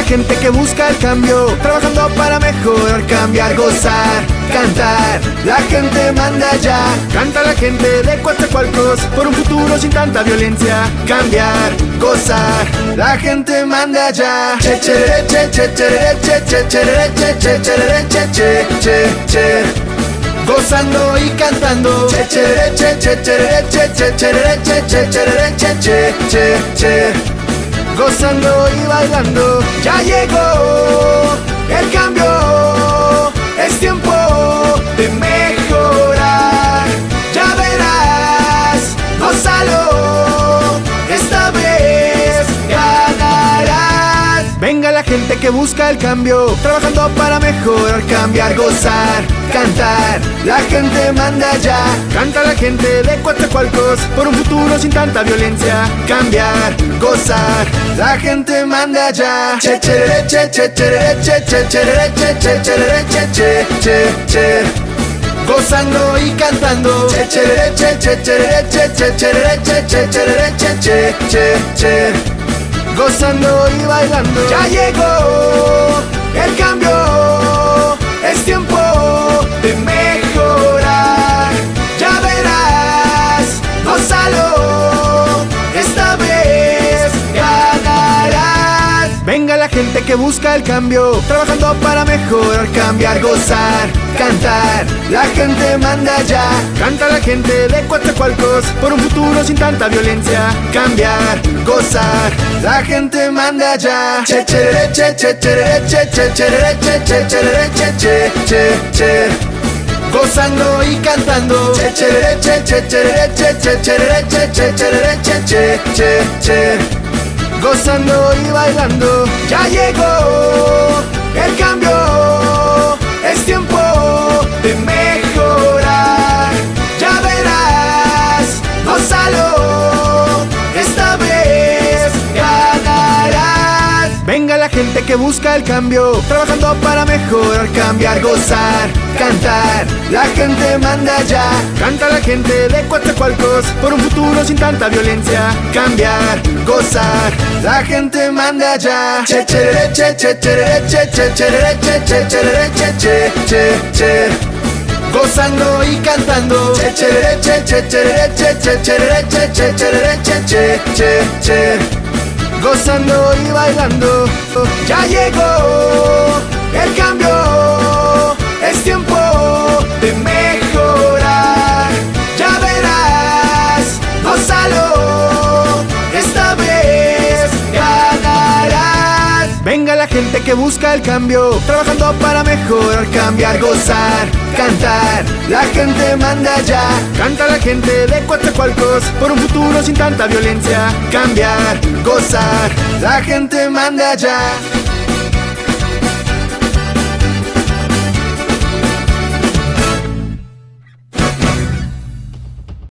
gente que busca el cambio, trabajando para mejorar, cambiar, gozar, cantar. La gente manda ya, canta la gente de Coatzacoalcos por un futuro sin tanta violencia, cambiar, gozar. La gente manda ya. Che che che che che che che che che che che che che, gozando y cantando. Che che che che che che che che che che che che che, gozando y bailando. Ya llegó el cambio, es tiempo de mejorar. Ya verás, gózalo, esta vez ganarás. Venga la gente que busca el cambio, trabajando para mejorar, cambiar, gozar, cantar. La gente manda ya, canta la gente de Coatzacoalcos por un futuro sin tanta violencia, cambiar, gozar. La gente manda ya. Che che che che che che che che che che che che che, gozando y cantando. Che che che che che che che che che che che che, gozando y bailando. Ya llegó el cambio, es tiempo de mejorar. Ya verás, gózalo, esta vez ganarás. Venga la gente que busca el cambio, trabajando para mejorar, cambiar, gozar, cantar. La gente manda ya, canta la gente de Coatzacoalcos por un futuro sin tanta violencia, cambiar, gozar. La gente manda ya. Che che che che che che che che che che che che, gozando y cantando. Che che che che che che che che che che che, gozando y bailando. Ya llegó el cambio, es tiempo de mejorar. Ya verás, gózalo, esta vez ganarás. Venga la gente que busca el cambio, trabajando para mejorar, cambiar, gozar, cantar. La gente manda ya, canta la gente de Coatzacoalcos por un futuro sin tanta violencia, cambiar, gozar. La gente manda ya. Che che che che che che che che che che che che, gozando y cantando. Che che che che che che che che che che che, gozando y bailando. Ya llegó el cambio, es tiempo de mejorar. Ya verás, gózalo, esta vez ganarás. Venga la gente que busca el cambio, trabajando para mejorar, cambiar, gozar, cantar. La gente manda ya, canta la gente de Coatzacoalcos por un futuro sin tanta violencia, cambiar, gozar. La gente manda ya.